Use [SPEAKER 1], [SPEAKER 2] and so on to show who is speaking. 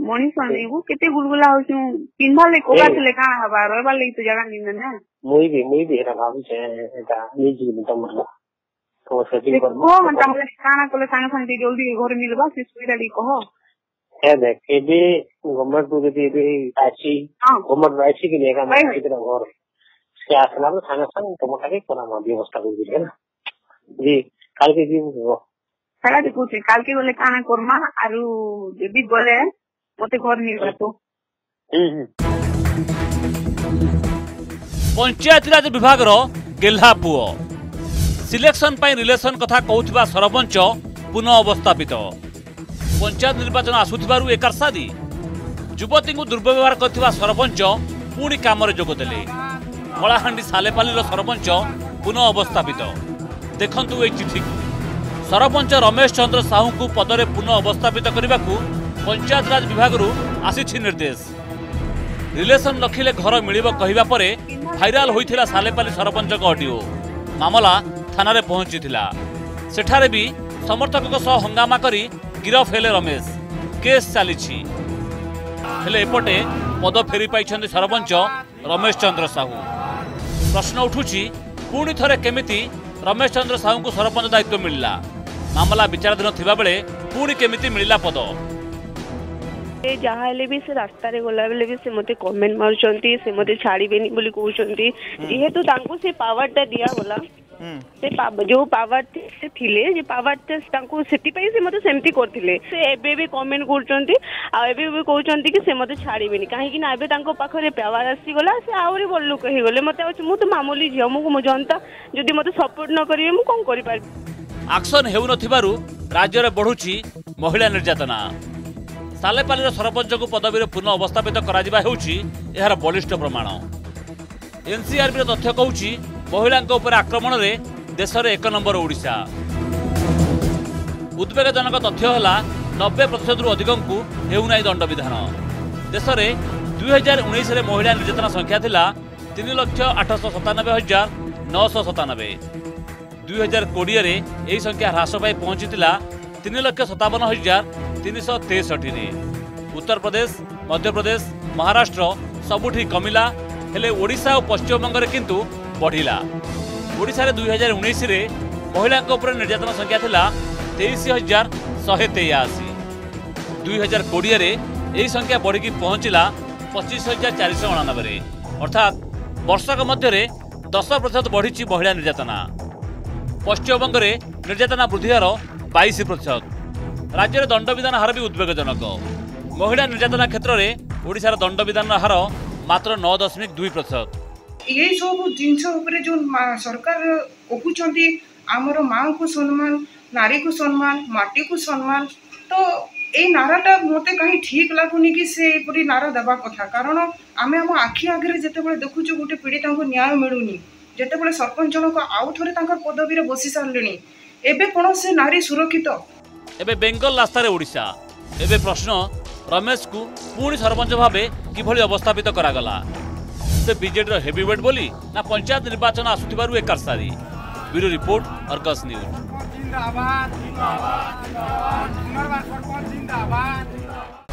[SPEAKER 1] मनीष नहीं केते गुलगुला होछु पिनभा ले कोका चले का हवा रहबा ले तो जगह नहीं ना
[SPEAKER 2] मुई भी एरा भाबु छे एटा निजी तो मतलब तो सेटिंग कर
[SPEAKER 1] को मतलब काना कोले संग संग जल्दी घर मिलबा से सुविधा दी कहो
[SPEAKER 2] है देख के भी गवर्नमेंट को भी आसी गवर्नमेंट आसी के लेगा मैं इधर घर से आसला में संग संग तो मका के कोना व्यवस्था कर दी है ना जी काल के दिन हो
[SPEAKER 1] सारा देखो से काल के बोले काना करमा आरु देबी बोले मते घर मिलबा तो
[SPEAKER 3] पंचायत राज विभाग रो गेल्हा पुओ सिलेक्शन पाई रिलेशन कथा कहउथबा सरपंच पुनः अवस्थापित पंचायत निर्वाचन आसुथिबारु एकारसादी युवती को दुर्व्यवहार करथिबा सरपंच पुणी काम जोगदेले कलाहांडी सालेपाली सरपंच पुनः अवस्थापित देखंतु ए चिठी सरपंच रमेश चंद्र साहू को पदरे पुनः अवस्थापित करने को पंचायत राज विभाग आसी निर्देश रिलेशन रखिले घर मिलिब कहवा परे भाइराल होइथिला सालेपाली सरपंच ऑडियो मामला थाना पहुंचीथिला सेठारे भी समर्थकों सह हंगामा करी गिरफ हेले रमेश केस चली हेले एपटे पद फेरी पाइछन्ति सरपंच रमेश चंद्र साहू प्रश्न उठुछि पुणी थरे केमिति रमेश चंद्र साहू को सरपंच दायित्व मिलला मामला विचाराधीन थिबा बेले पुणी केमिति मिलला पद
[SPEAKER 4] जहाँ भी से रास्ता रे गला बेले भी से मते कमेंट मारुचंती से मते छाड़ीबेनी बोली कहउचंती जेहेतु तांको से पावरटा दिया होला से जो पावर से थिले जे पावर तांको सेति पई से मते सेमती करथिले से एबे भी कमेंट करचंती आ एबे भी कहउचंती कि से मते छाड़ीबेनी काहे कि ना एबे तांको पाखरे पावर आसी गला से आउरी बोललु कहि गले मते मु तो मामूली झियो मु जनता जदि मते सपोर्ट न करिवे मु कोन करि पारबी
[SPEAKER 3] एक्शन हेउ नथिबारु राज्य रे बढ़ुची महिला निर्यातना सालेपाली सरपंच को पदवी पुनः अवस्थापित करार बलिष्ठ प्रमाण एनसीआरबी तथ्य कहूँ महिला आक्रमण में देश में 1 नंबर ओडिशा उद्वेगजनक तथ्य है 90% रु अधिक को हेउना दंड विधान देश में 2019 में महिला निर्यातना संख्या थिला 3,897,997 2020 में यही संख्या ह्रास पाई पहुंची 3,57,363 उत्तर प्रदेश मध्य प्रदेश महाराष्ट्र सबुठी कमिला हेले ओडिशा और पश्चिमबंग में किंतु बढ़िला ओडिशा रे 2019 रे महिला निर्यातना संख्या थिला 23,183 2020 रे यही संख्या बढ़ी पहुंचला 25,499 अर्थात वर्षक मध्य 10% बढ़ी महिला निर्यातना पश्चिमबंग में निर्यातना वृद्धि हार 22%। राज्य में दंड विधान हार भी उद्वेगजनक महिला निर्यातना क्षेत्र में ओडिशार दंड विधान हार मात्र 9.2%।
[SPEAKER 5] ये सब जिनस जो सरकार कहते आमर माँ को सम्मान नारी को सम्मान माटी को सम्मान तो ये नाराटा मत कहीं ठीक लगुनि कि से परी नारा देवा कथा कारण आम आम आखि आगे जिते देखुचु गोटे पीड़िता को न्याय मिलूनी जिते सरपंच जनक आउ थे पदवी बसी सारे एबे कौन से नारी सुरक्षित
[SPEAKER 3] एबे बेंगल रास्तार ओडिशा एबे प्रश्न रमेश को पुणी सरपंच भाव किभली अवस्थापित करागला से बीजेडी हेवीवेट बोली ना पंचायत निर्वाचन आसुथिबारु एकारसारी ब्यूरो रिपोर्ट अर्गस न्यूज।